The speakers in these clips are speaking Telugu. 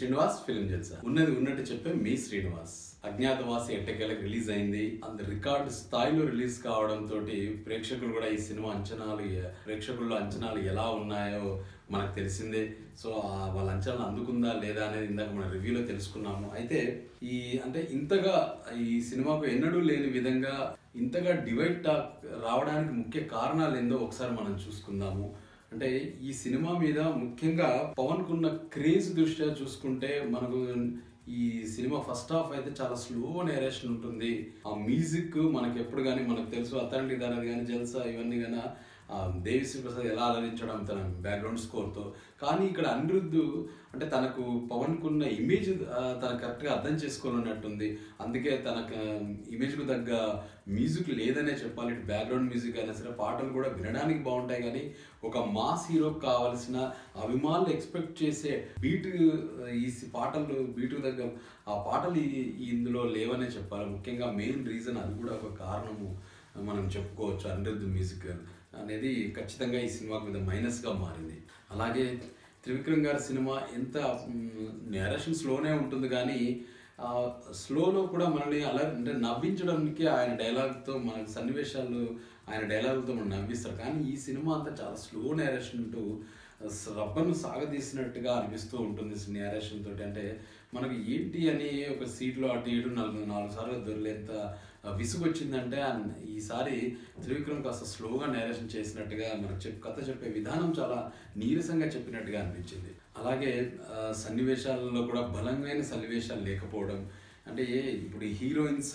శ్రీనివాస్ ఫిల్మ్ జల్సా. ఉన్నది ఉన్నట్టు చెప్పే మీ శ్రీనివాస్. అజ్ఞాతవాసి ఎట్టకేలకు రిలీజ్ అయింది. అంత రికార్డు స్థాయిలో రిలీజ్ కావడంతో ప్రేక్షకులు కూడా ఈ సినిమా ప్రేక్షకుల్లో అంచనాలు ఎలా ఉన్నాయో మనకు తెలిసిందే. సో వాళ్ళ అంచనాలు అందుకుందా లేదా అనేది ఇందాక మన రివ్యూలో తెలుసుకున్నాము. అయితే ఇంతగా ఈ సినిమాకు ఎన్నడూ లేని విధంగా ఇంతగా డివైడ్ టాక్ రావడానికి ముఖ్య కారణాలు ఏందో ఒకసారి మనం చూసుకుందాము. అంటే ఈ సినిమా మీద ముఖ్యంగా పవన్ కున్న క్రేజ్ దృష్ట్యా చూసుకుంటే మనకు ఈ సినిమా ఫస్ట్ హాఫ్ అయితే చాలా స్లో నేరేషన్ ఉంటుంది. ఆ మ్యూజిక్ మనకి ఎప్పుడు కానీ మనకు తెలుసు, అతని దాని కానీ జల్సా ఇవన్నీ కానీ దేవిశ్రీ ప్రసాద్ ఎలా అలరించడం తన బ్యాక్గ్రౌండ్ స్కోర్తో. కానీ ఇక్కడ అనిరుద్ధ్ అంటే తనకు పవన్ కున్న ఇమేజ్ తన కరెక్ట్గా అర్థం చేసుకోవాలన్నట్టుంది. అందుకే తనకు ఇమేజ్కు తగ్గ మ్యూజిక్ లేదనే చెప్పాలి. ఇటు బ్యాక్గ్రౌండ్ మ్యూజిక్ అయినా సరే పాటలు కూడా వినడానికి బాగుంటాయి, కానీ ఒక మాస్ హీరోకి కావాల్సిన అభిమానులు ఎక్స్పెక్ట్ చేసే బీట్ ఈ పాటలు బీటుకు తగ్గ ఆ పాటలు ఇందులో లేవనే చెప్పాలి. ముఖ్యంగా మెయిన్ రీజన్ అది కూడా ఒక కారణము మనం చెప్పుకోవచ్చు. అనిరుద్ధ్ మ్యూజిక్ అనేది ఖచ్చితంగా ఈ సినిమాకి మీద మైనస్గా మారింది. అలాగే త్రివిక్రమ్ గారి సినిమా ఎంత నేరేషన్ స్లోనే ఉంటుంది, కానీ స్లోలో కూడా మనల్ని అంటే నవ్వించడానికి ఆయన డైలాగ్తో మనకు సన్నివేశాలు ఆయన డైలాగులతో మనం నవ్విస్తారు. కానీ ఈ సినిమా అంతా చాలా స్లో నేరేషన్ ఉంటూ రబ్బను సాగదీసినట్టుగా అనిపిస్తూ ఉంటుంది నేరేషన్ తోటి. అంటే మనకు ఏంటి అని ఒక సీట్లో అటు ఇటు నాలుగు సార్లు దొరికేంత విసుగు వచ్చిందంటే ఈసారి త్రివిక్రమ్ కాస్త స్లోగా నేరేషన్ చేసినట్టుగా మనకు కథ చెప్పే విధానం చాలా నీరసంగా చెప్పినట్టుగా అనిపించింది. అలాగే సన్నివేశాలలో కూడా బలమైన సన్నివేశాలు లేకపోవడం, అంటే ఇప్పుడు హీరోయిన్స్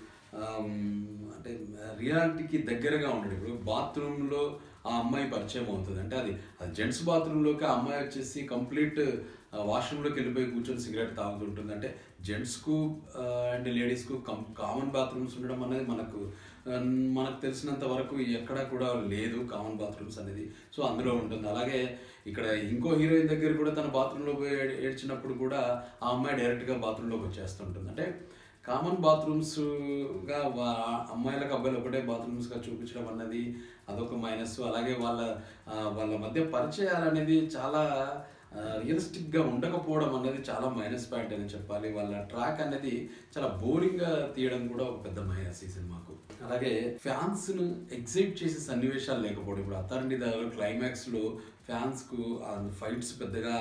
అంటే రియాలిటీకి దగ్గరగా ఉండడు. ఇప్పుడు బాత్రూంలో ఆ అమ్మాయి పరిచయం అవుతుంది, అంటే అది జెంట్స్ బాత్రూంలోకి ఆ అమ్మాయి వచ్చేసి కంప్లీట్ వాష్రూమ్లోకి వెళ్ళిపోయి కూర్చొని సిగరెట్ తాగుతుంటుంది. అంటే జెంట్స్కు అండ్ లేడీస్కు కామన్ బాత్రూమ్స్ ఉండడం అనేది మనకు తెలిసినంత వరకు ఎక్కడా కూడా లేదు కామన్ బాత్రూమ్స్ అనేది. సో అందులో ఉంటుంది. అలాగే ఇక్కడ ఇంకో హీరోయిన్ దగ్గర కూడా తన బాత్రూంలో పోయి ఏడ్చినప్పుడు కూడా ఆ అమ్మాయి డైరెక్ట్గా బాత్రూంలోకి వచ్చేస్తుంటుంది. అంటే కామన్ బాత్రూమ్స్గా అమ్మాయిలకు అబ్బాయిలు ఒకటే బాత్రూమ్స్గా చూపించడం అన్నది అదొక మైనస్. అలాగే వాళ్ళ మధ్య పరిచయాలు అనేది చాలా రియలిస్టిక్గా ఉండకపోవడం అనేది చాలా మైనస్ పాయింట్ అని చెప్పాలి. వాళ్ళ ట్రాక్ అనేది చాలా బోరింగ్గా తీయడం కూడా ఒక పెద్ద మైనస్ ఈ సినిమాకు. అలాగే ఫ్యాన్స్ను ఎగ్జైట్ చేసే సన్నివేశాలు లేకపోవడం. ఇప్పుడు అథారిటీ దగ్గర క్లైమాక్స్లో ఫ్యాన్స్కు ఫైట్స్ పెద్దగా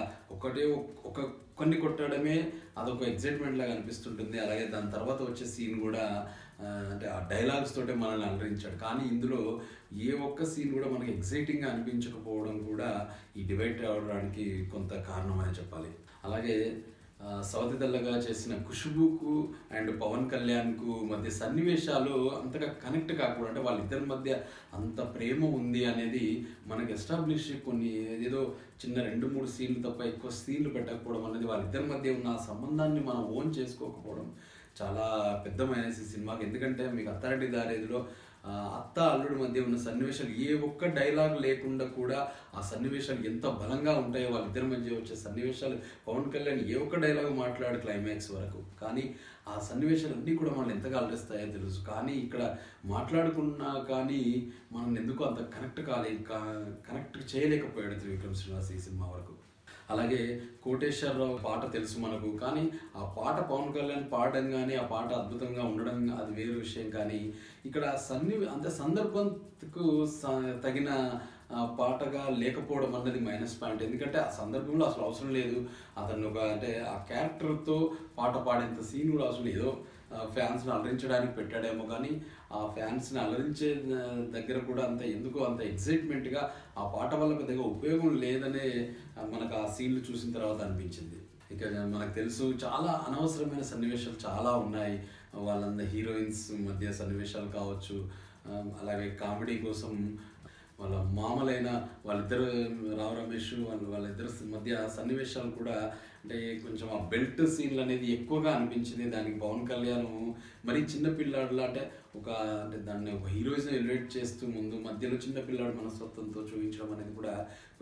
కొన్ని కొట్టడమే అదొక ఎగ్జైట్మెంట్ లాగా అనిపిస్తుంటుంది. అలాగే దాని తర్వాత వచ్చే సీన్ కూడా అంటే ఆ డైలాగ్స్ తోటే మనల్ని అలరించాడు. కానీ ఇందులో ఏ ఒక్క సీన్ కూడా మనకి ఎగ్జైటింగ్గా అనిపించకపోవడం కూడా ఈ డివైడ్ అవడానికి కొంత కారణం అని చెప్పాలి. అలాగే సవతిదల్లగా చేసిన ఖుష్బూకు అండ్ పవన్ కళ్యాణ్కు మధ్య సన్నివేశాలు అంతగా కనెక్ట్ కాకపోవడం, అంటే వాళ్ళిద్దరి మధ్య అంత ప్రేమ ఉంది అనేది మనకి ఎస్టాబ్లిష్ కొన్ని ఏదో చిన్న 2-3 సీన్లు తప్ప ఎక్కువ సీన్లు పెట్టకపోవడం అనేది వాళ్ళిద్దరి మధ్య ఉన్న సంబంధాన్ని మనం ఓన్ చేసుకోకపోవడం చాలా పెద్ద మైనస్ ఈ సినిమాకి. ఎందుకంటే మీకు అత్తారింటి దారేదిలో అత్త అల్లుడి మధ్య ఉన్న సన్నివేశాలు ఏ ఒక్క డైలాగ్ లేకుండా కూడా ఆ సన్నివేశాలు ఎంత బలంగా ఉంటాయో, వాళ్ళిద్దరి మధ్య వచ్చే సన్నివేశాలు పవన్ కళ్యాణ్ ఏ ఒక్క డైలాగ్ మాట్లాడు క్లైమాక్స్ వరకు, కానీ ఆ సన్నివేశాలు అన్నీ కూడా మనల్ని ఎంతగా అలరిస్తాయో తెలుసు. కానీ ఇక్కడ మాట్లాడుకున్నా కానీ మనం ఎందుకు అంత కనెక్ట్ చేయలేకపోయాడు త్రివిక్రమ్ శ్రీనివాస్ ఈ సినిమా వరకు. అలాగే కోటేశ్వరరావు పాట తెలుసు మనకు, కానీ ఆ పాట పవన్ కళ్యాణ్ పాడడం కానీ ఆ పాట అద్భుతంగా ఉండడం అది వేరే విషయం. కానీ ఇక్కడ సందర్భంకు తగిన పాటగా లేకపోవడం అన్నది మైనస్ పాయింట్. ఎందుకంటే ఆ సందర్భంలో అసలు అవసరం లేదు. అతను అంటే ఆ క్యారెక్టర్తో పాట పాడేంత సీన్ కూడా అవసరం లేదు. ఏదో ఫ్యాన్స్ని అలరించడానికి పెట్టాడేమో, కానీ ఆ ఫ్యాన్స్ని అలరించే దగ్గర కూడా ఎందుకో అంత ఎగ్జైట్మెంట్గా ఆ పాట వల్ల పెద్దగా ఉపయోగం లేదనే మనకు ఆ సీన్లు చూసిన తర్వాత అనిపించింది. ఇక మనకు తెలుసు చాలా అనవసరమైన సన్నివేశాలు చాలా ఉన్నాయి. వాళ్ళందరూ హీరోయిన్స్ మధ్య సన్నివేశాలు కావచ్చు, అలాగే కామెడీ కోసం వాళ్ళ మామలైన వాళ్ళిద్దరు రావు రమేష్ వాళ్ళిద్దరు మధ్య సన్నివేశాలు కూడా అంటే కొంచెం ఆ బెల్ట్ సీన్లు అనేది ఎక్కువగా అనిపించింది. దానికి పవన్ కళ్యాణ్ మరీ చిన్నపిల్లాడులా అంటే దాన్ని ఒక హీరోయిజం ఎలివేట్ చేస్తూ మధ్యలో చిన్నపిల్లాడు మనస్తత్వంతో చూపించడం అనేది కూడా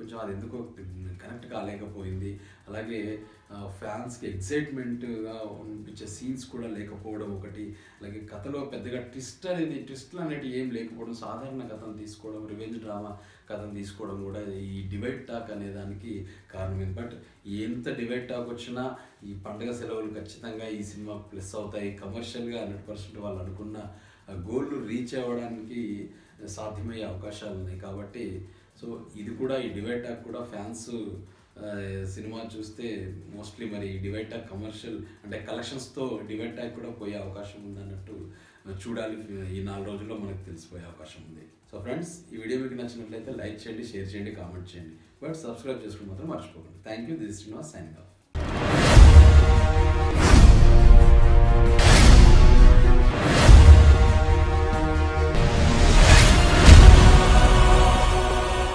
కొంచెం అది ఎందుకో కనెక్ట్ కాలేకపోయింది. అలాగే ఫ్యాన్స్కి ఎగ్జైట్మెంట్గా అనిపించే సీన్స్ కూడా లేకపోవడం ఒకటి. అలాగే కథలో పెద్దగా ట్విస్ట్లు అనేటివి ఏం లేకపోవడం, సాధారణ కథను తీసుకోవడం, రివెంజ్ డ్రామా కథను తీసుకోవడం కూడా ఈ డివైడ్ టాక్ అనే దానికి కారణమైంది. బట్ ఎంత డివైడ్ టాక్ వచ్చినా ఈ పండుగ సెలవులు ఖచ్చితంగా ఈ సినిమా ప్లస్ అవుతాయి. కమర్షియల్గా 100% వాళ్ళు అనుకున్న గోల్ను రీచ్ అవ్వడానికి సాధ్యమయ్యే అవకాశాలు ఉన్నాయి. కాబట్టి సో ఇది కూడా, ఈ డివైడ్ టాక్ కూడా ఫ్యాన్స్ సినిమా చూస్తే మోస్ట్లీ మరి డివైడ్ టాక్ కమర్షియల్ అంటే కలెక్షన్స్తో డివైడ్ టాక్ కూడా పోయే అవకాశం ఉందన్నట్టు చూడాలి. ఈ 4 రోజుల్లో మనకు తెలిసిపోయే అవకాశం ఉంది. సో ఫ్రెండ్స్, ఈ వీడియో మీకు నచ్చినట్లయితే లైక్ చేయండి, షేర్ చేయండి, కామెంట్ చేయండి. బట్ సబ్స్క్రైబ్ చేసుకోవడం మాత్రం మర్చిపోకండి. Thank you. This is Srinivas signing of.